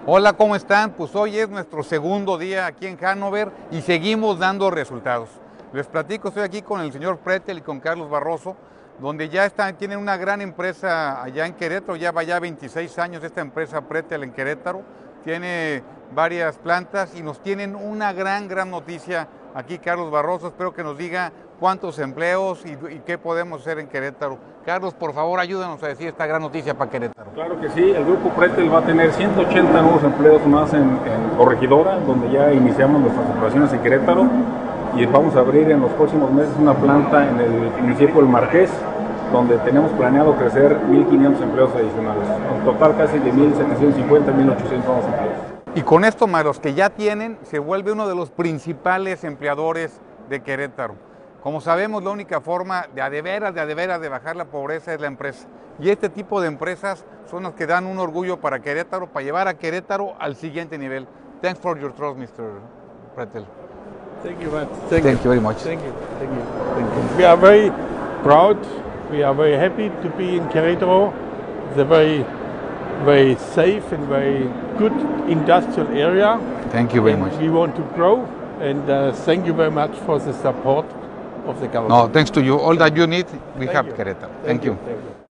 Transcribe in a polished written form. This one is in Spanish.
Hola, ¿cómo están? Pues hoy es nuestro segundo día aquí en Hannover y seguimos dando resultados. Les platico, estoy aquí con el señor Pretel y con Carlos Barroso, donde tienen una gran empresa allá en Querétaro, ya va ya 26 años esta empresa Pretel en Querétaro, tiene varias plantas y nos tienen una gran noticia aquí, Carlos Barroso. Espero que nos diga cuántos empleos y qué podemos hacer en Querétaro. Carlos, por favor, ayúdanos a decir esta gran noticia para Querétaro. Claro que sí, el Grupo Pretel va a tener 180 nuevos empleos más en Corregidora, donde ya iniciamos nuestras operaciones en Querétaro, y vamos a abrir en los próximos meses una planta en el municipio del Marqués, donde tenemos planeado crecer 1.500 empleos adicionales, en total casi de 1.750 a 1.800 nuevos empleos. Y con esto, más los que ya tienen, se vuelve uno de los principales empleadores de Querétaro. Como sabemos, la única forma de a de veras de bajar la pobreza es la empresa. Y este tipo de empresas son las que dan un orgullo para Querétaro, para llevar a Querétaro al siguiente nivel. Thanks for your trust, Mr. Pretel. Thank you much. Thank you very much. Thank you. Thank you. Thank you. We are very proud. We are very happy to be in Querétaro. It's a very safe and very good industrial area. Thank you very much. We want to grow, and thank you very much for the support of the government. No, thanks to you. All that you need, we have you. Querétaro. Thank Thank you. Thank you.